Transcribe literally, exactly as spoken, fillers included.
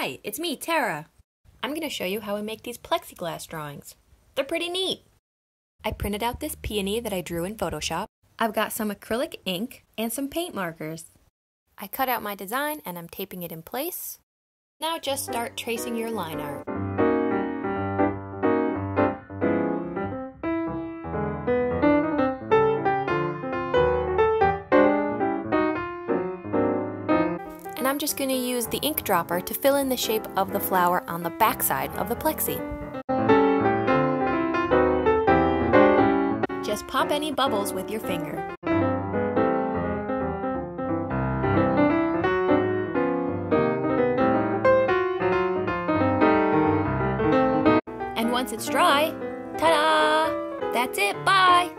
Hi, it's me, Tara. I'm going to show you how I make these plexiglass drawings. They're pretty neat. I printed out this peony that I drew in Photoshop. I've got some acrylic ink and some paint markers. I cut out my design and I'm taping it in place. Now just start tracing your line art. And I'm just going to use the ink dropper to fill in the shape of the flower on the back side of the plexi. Just pop any bubbles with your finger. And once it's dry, ta-da! That's it, bye!